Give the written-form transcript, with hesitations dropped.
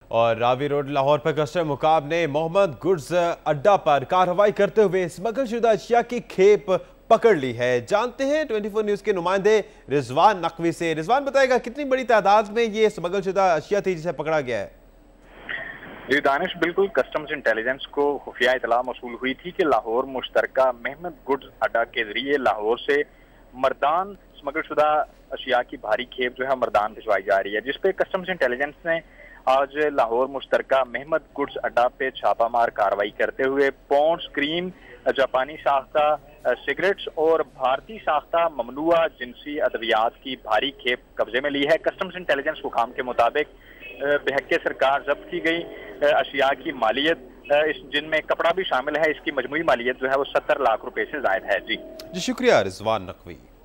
और रावी रोड लाहौर पर कस्टम हुकाम ने मोहम्मद गुड्स अड्डा पर कार्रवाई करते हुए स्मगलशुदा अशिया की खेप पकड़ ली है। जानते हैं 24 न्यूज के नुमाइंदे रिजवान नकवी से। रिजवान बताएगा कितनी बड़ी तादाद में ये स्मगलशुदा अशिया थी जिसे पकड़ा गया है। जी दानिश, बिल्कुल कस्टम्स इंटेलिजेंस को खुफिया इतला मौसूल हुई थी कि लाहौर मुश्तरका महमद गुड्स अड्डा के जरिए लाहौर से मर्दान स्मगलशुदा अशिया की भारी खेप जो है मर्दान भिजवाई जा रही है, जिसपे कस्टम्स इंटेलिजेंस ने आज लाहौर मुश्तरका महमद गुड्स अड्डा पे छापामार कार्रवाई करते हुए पौंड स्क्रीन, जापानी साख्ता सिगरेट्स और भारतीय साख्ता ममनुआ जिनसी अद्वियात की भारी खेप कब्जे में ली है। कस्टम्स इंटेलिजेंस हुकाम के मुताबिक बहके सरकार जब्त की गई अशिया की मालियत, जिनमें कपड़ा भी शामिल है, इसकी मजमूई मालियत जो है वो 70 लाख रुपए से ज्यादा है। जी शुक्रिया रिजवान नकवी।